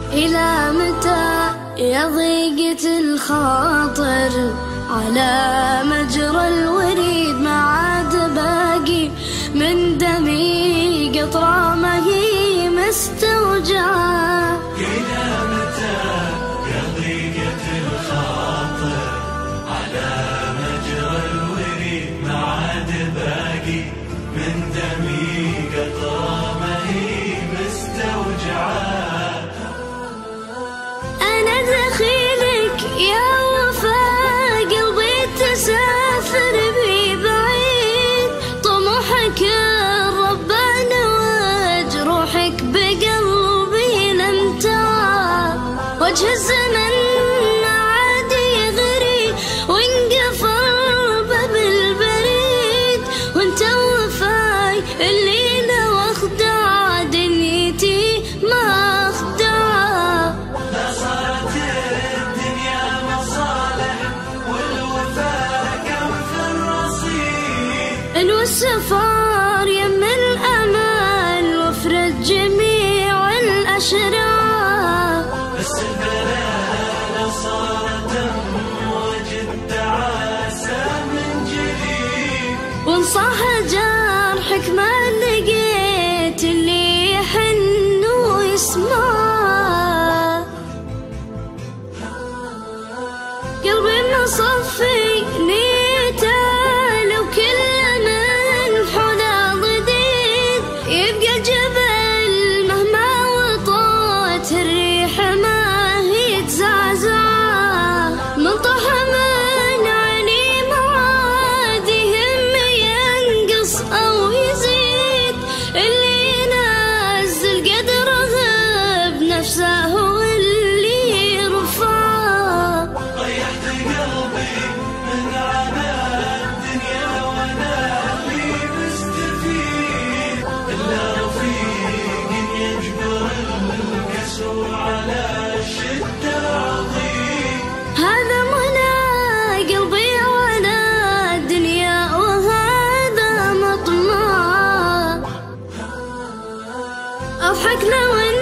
إلى متى يا ضيقة الخاطر على مجرى الوريد ما عاد باقي من دمي قطرة ما هي مستوجعة. إلى متى يا ضيقة الخاطر على مجرى الوريد ما عاد باقي من دمي قطرة ما هي مستوجعة. أنا دخيلك يا وفا قلبي تسافر بي بعيد طموحك الرباني وجروحك بقلبي لم تعى وجه الزمن عاد يغري وانقفل باب البريد وانت وفاي اللي لو اخدع دنيتي ما اخدعها. لا صارت الدنيا مصالح والوفاء كم في الرصيد والسفار يم الأمان وفرد جميع الأشرار. بس البلاد صارت وجد تعاسى من جديد وانصاح جرحك ما لقيت اللي يحن ويسمع. قلبي مصفي نيته لو كل من حوله ضديد يبقى جبل مهما وطوت الريح ما هي تزعزع. من طه من عيني ما عاد يهم ينقص أو يزيد اللي ينزل قدره بنفسه هو اللي يرفع. طيحت قلبي من عناء الدنيا وانا اللي مستفيد الا رفيق يجبر الكسر على الشده العظيم. هذا منى قلبي على الدنيا وهذا مطمع. أضحك لو